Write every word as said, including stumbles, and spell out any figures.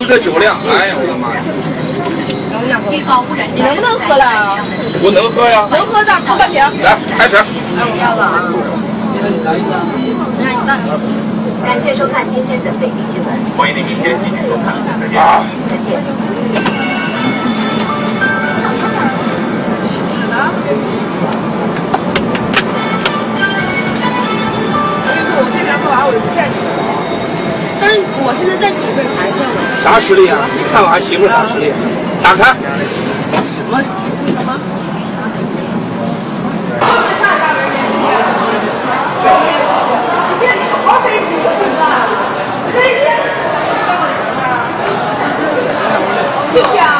这酒量，哎呀，我的妈呀！ 你能不能喝了？ 我能喝呀。 能喝的，喝半瓶。 来，开始。 要了啊！ 感谢收看今天的北京新闻。 欢迎您明天继续收看，再见。啊。 再见。 我这边喝完我就不站起来了。但是我现在在起位还上了。 啥实力啊？你看我还媳妇啥实力？打开。 什么？什么？谢谢啊。